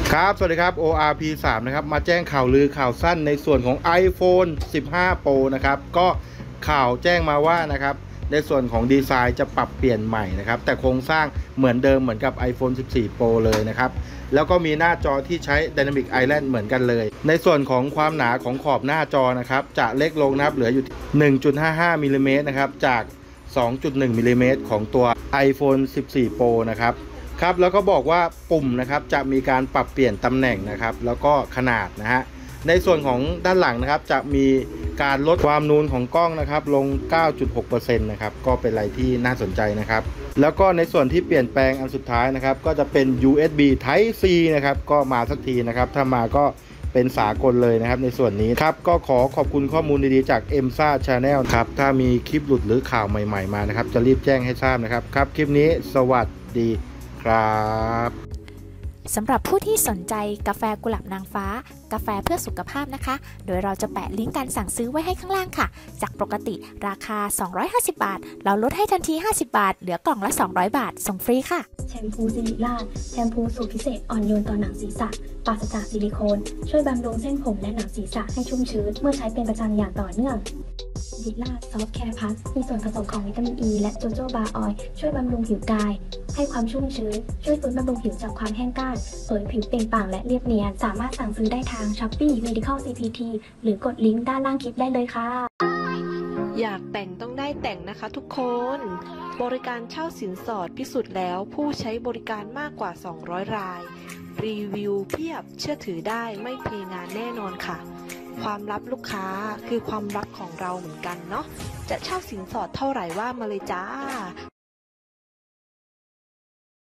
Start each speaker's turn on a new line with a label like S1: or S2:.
S1: ครับสวัสดีครับ ORP3 นะครับมาแจ้งข่าวลือข่าวสั้นในส่วนของ iPhone 15 Pro นะครับก็ข่าวแจ้งมาว่านะครับในส่วนของดีไซน์จะปรับเปลี่ยนใหม่นะครับแต่โครงสร้างเหมือนเดิมเหมือนกับ iPhone 14 Pro เลยนะครับแล้วก็มีหน้าจอที่ใช้ Dynamic Island เหมือนกันเลยในส่วนของความหนาของขอบหน้าจอนะครับจะเล็กลงนะครับเหลืออยู่ 1.55 มิลลิเมตรนะครับจาก 2.1 มิลลิเมตรของตัว iPhone 14 Pro นะครับครับแล้วก็บอกว่าปุ่มนะครับจะมีการปรับเปลี่ยนตำแหน่งนะครับแล้วก็ขนาดนะฮะในส่วนของด้านหลังนะครับจะมีการลดความนูนของกล้องนะครับลง 9.6% นะครับก็เป็นอะไรที่น่าสนใจนะครับแล้วก็ในส่วนที่เปลี่ยนแปลงอันสุดท้ายนะครับก็จะเป็น USB Type C นะครับก็มาสักทีนะครับถ้ามาก็เป็นสากลเลยนะครับในส่วนนี้ครับก็ขอบคุณข้อมูลดีๆจาก EMSA Channel ครับถ้ามีคลิปหลุดหรือข่าวใหม่ๆมานะครับจะรีบแจ้งให้ทราบนะครับครับคลิปนี้สวัสดีครับ
S2: สำหรับผู้ที่สนใจกาแฟกุหลาบนางฟ้ากาแฟเพื่อสุขภาพนะคะโดยเราจะแปะลิงก์การสั่งซื้อไว้ให้ข้างล่างค่ะจากปกติราคา250 บาทเราลดให้ทันที50 บาทเหลือกล่องละ200 บาทส่งฟรีค่ะ
S3: แชมพูซิลิล่าแชมพูสูตรพิเศษอ่อนโยนต่อหนังศีรษะปราศจากซิลิโคนช่วยบำรุงเส้นผมและหนังศีรษะให้ชุ่มชื้นเมื่อใช้เป็นประจำอย่างต่อเนื่องซิลิล่าซอฟต์แคร์พัสมีส่วนผสมของวิตามินอ e ีและโจโจบาออยล์ช่วยบำรุงผิวกายให้ความชุ่มชื้นช่วยฟื้นบำรุงผิวจากความแห้งกร้านเผยผิวเปล่งปลั่งและเรียบเนียนสามารถสั่งซื้อได้ทาง Shopee Medical CPT หรือกดลิงก์ด้านล่างคลิปได้เลยค่ะ
S4: อยากแต่งต้องได้แต่งนะคะทุกคนบริการเช่าสินสอดพิสูจน์แล้วผู้ใช้บริการมากกว่า200 รายรีวิวเพียบเชื่อถือได้ไม่เทงานแน่นอนค่ะความลับลูกค้าคือความลับของเราเหมือนกันเนาะจะเช่าสินสอดเท่าไหร่ว่ามาเลยจ้า